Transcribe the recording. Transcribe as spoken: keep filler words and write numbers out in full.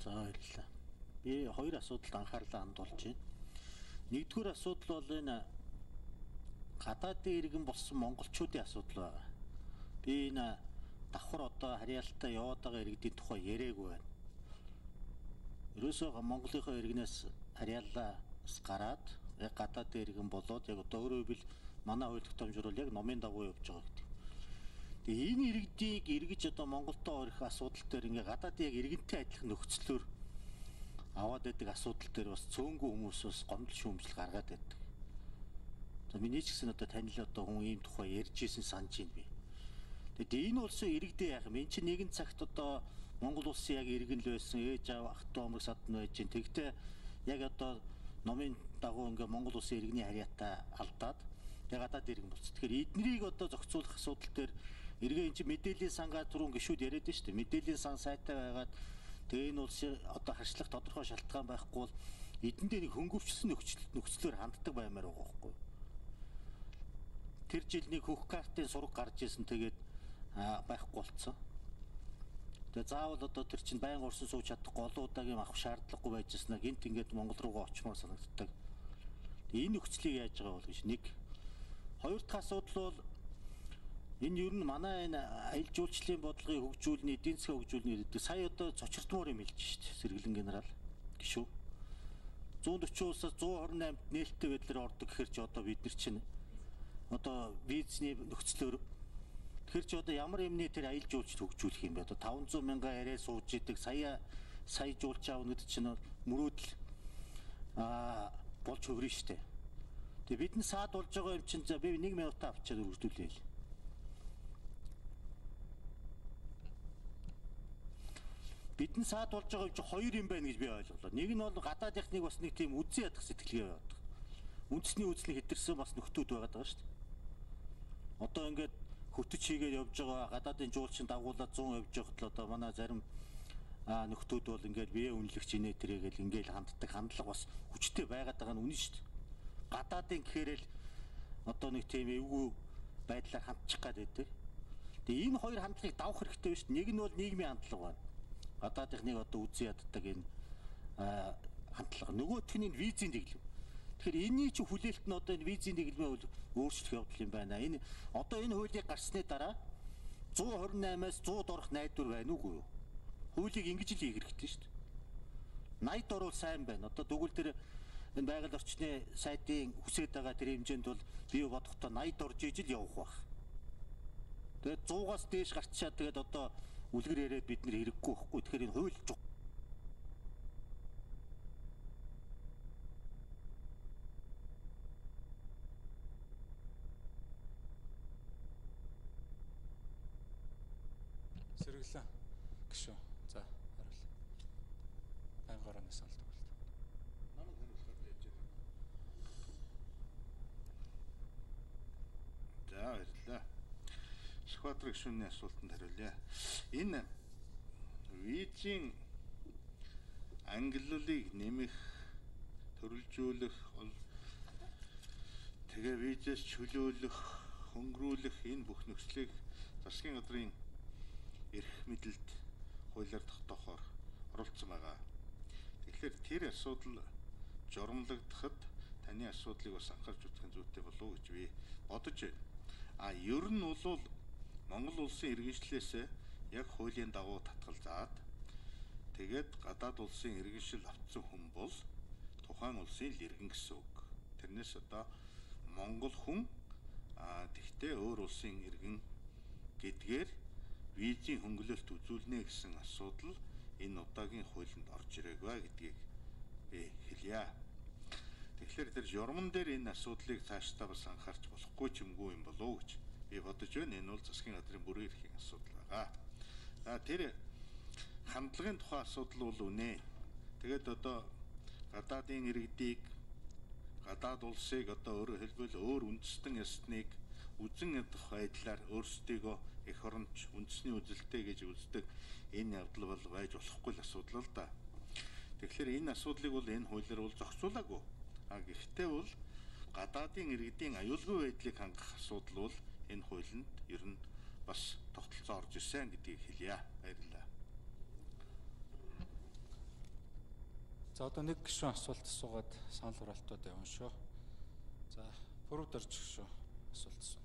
За баярлалаа. Би хоёр асуудалд анхаарлаа хандуулж байна. Нэгдүгээр асуудал бол энэ гадаадын иргэн болсон монголчуудын асуудал байгаа. Би энэ давхар одоо харьяалтаа яваад байгаа иргэдийн тухай яриаггүй байна. Ерөөсөө Монголынхоо иргэнээс харьяалаас гараад яг гадаадын иргэн болоод яг одоо өөрөөр хэлбэл манай хууль тогтоомжоор бол яг номын дагуу явж байгаа гэдэг. Тэгээ энэ иргэдийг эргэж одоо Монголдоо орих асуудал дээр ингээ гадаадын яг иргэнтэй адилхан нөхцлөөр аваад байдаг асуудал дээр бас цөөнгүй хүмүүс бас гомдол шүүмжил гаргаад байдаг. За миний ч гэсэн одоо танил одоо хүн ийм тухай ярьж ирсэн санаж байна би. Тэгээд энэ улсын иргэдээ яах юм? Энд чинь нэгэн цагт одоо Монгол улсын яг иргэн л байсан ээж аав ах дүү омрог садна байж чинь тэгтээ яг одоо номын дагуу ингээ Монгол улсын иргэний харьяатаа алдаад яг гадаад иргэн болсон. Тэгэхээр эднэрийг одоо зохицуулах асуудал дээр эргээ эн чинь мэдээллийн сангаа түрүүн гişүүд яриад байна шүү дээ. Мэдээллийн сан сайтай байгаад тэгээ энэ улсын одоо харьцлах тодорхой шалтгаан байхгүй бол эдэндээ нэг хөнгөвчлсөн нөхцөл нөхцлөөр ханддаг баймаар байгаа байхгүй. Тэр жил нэг хөх картын сураг гарч ирсэн тэгээд байхгүй болцсон. Тэгээ заавал одоо тэр чинь байнга урсан сууж чадахгүй олон удаагийн авах шаардлагагүй байж яснаа гинт ингээд Монгол руугаа очмоор санагддаг. Энэ нөхцөлийг яаж байгаа бол гэж нэг. Хоёр дахь асуудал бол энэ ер нь манай энэ аялал жуулчлалын бодлогыг хөгжүүлнэ, эдийн засгийн хөгжүүлнэ гэдэг сая одоо цочирдмоор юм хэлж шít. Сэргэлэн генерал гişүү. зуун дөрвөн улсаас зуун хорин наймд нээлттэй байдлаар ордог гэхэр чи одоо бид нар чинь одоо визний нөхцлөөр тэгэхээр чи одоо ямар юмны тэр аялал жуулчлал хөгжүүлэх юм бэ? Одоо таван зуун мянган арай сууж идэг сая сая жуулч аавна гэдэг чинь мөрөөдөл аа болж хөврөн штэ. Тэгээ бид нь саад болж байгаа юм чинь за би нэг минутаа авчиад үргэлжлүүлээ л. Бидний саад болж байгаа юм чи хоёр юм байна гэж би ойлголоо. Нэг нь бол гадаадынхныг бас нэг тийм үзэн ядах сэтгэлгээ яваад байгаа. Үндэсний үзлийг хэтэрсэн бас нөхдүүд байгаад байгаа шүү дээ. Одоо ингээд хөтөч хийгээд явж байгаа гадаадын жуулчин дагуулад зуун явж байхад л одоо манай зарим нөхдүүд бол ингээд бие үнэлэгч инээ тэрэгэл ингээд ханддаг хандлага бас хүчтэй байгаад байгаа нь үнэн шүү дээ. Гадаадын гэхээр л одоо нэг тийм эвгүй байдлаар хандчих гад байдаг. Тэгээ энэ хоёр хандлагыг давах хэрэгтэй биш. Нэг нь бол нийгмийн хандлага байна. Гадаадынхныг одоо үзэн яддаг энэ хандлага. Нөгөөх нь визийн дэглэм. Тэгэхээр энэний чи хүлээлт нь одоо энэ визийн дэглэмээ өөрчлөх явдал юм байна. Энэ одоо энэ хуулийг гарсны дараа зуун хорин наймаас зууд орох найдвар байна уугүй юу? Хуулийг ингэж л хийх хэрэгтэй шүү дээ. найд орвол сайн байна. Одоо тэгвэл тэр энэ байгаль орчны сайдын хүсэж байгаа тэр хэмжээнд бол бий бодохдоо найд орж ижил явах байх. Тэгээд суугаас дээш гарчаад тэгээд одоо үлгэр яриад бид нэр хэрэггүй байхгүй. Тэгэхээр энэ хууль сэргэлэн гişүү. За хариул. Байнга орооны санал төгөлт. Намайг хариулахад яаж яах вэ? За баярлалаа. Шватрик шүнний асуултанд хариулъя. Энэ визийн ангиллалыг нэмэх, төрөлжүүлэх, тэгээ визээс чөлөөлөх, хөнгөрүүлэх энэ бүх нөхцөлийг засгийн газрын эрх мэдэлд хуулиар тогтоохоор оролцсон байгаа. Тэгэхээр тэр асуудал журамлагдахад таны асуудлыг бас анхаарч үзэх нь зүйтэй болов уу гэж би бодож байна. А ер нь бол Монгол улсын иргэншлээс яг хуулийн дагуу татгалзаад тэгээд гадаад улсын иргэншил авсан хүн бол тухайн улсын л иргэн гэсэн үг. Тэрнээс одоо Монгол хүн а тэгтээ өөр улсын иргэн гэдгээр визийн хөнгөлөлт үзүүлнэ гэсэн асуудал энэ удаагийн хуулинд орж ирээгүй гэдгийг би хэлье. Тэгэхээр тэр журман дээр энэ асуудлыг цаашдаа бас анхаарч болохгүй ч юмгүй юм болов уу гэж би бодож байна. Энэ бол засгийн газрын бүрэн эрхийн асуудал байгаа. За тэр хандлагын тухай асуудал бол үнэ. Тэгээд одоо гадаадын иргэдийг гадаад улсыг одоо өөрөөр хэлбэл өөр үндэстэн ясныг үзэн ядах байдлаар өөрсдийгөө эх оронч үндэсний үзэлтэй гэж үздэг энэ явдал бол байж болохгүй л асуудал л да. Тэгэхээр энэ асуудлыг бол энэ хуулиар бол зохицуулаагүй. А гэхдээ бол гадаадын иргэдийн аюулгүй байдлыг хангах асуудал бол энэ хуулинд ер нь бас тогтолцоо орж ирсэн гэдгийг хэлье. Баярлалаа. За одоо нэг гишүүн асуулт асуугаад санал хураалтууд явна шүү. За, пүрэв дөрж гишүү асуулт асуу.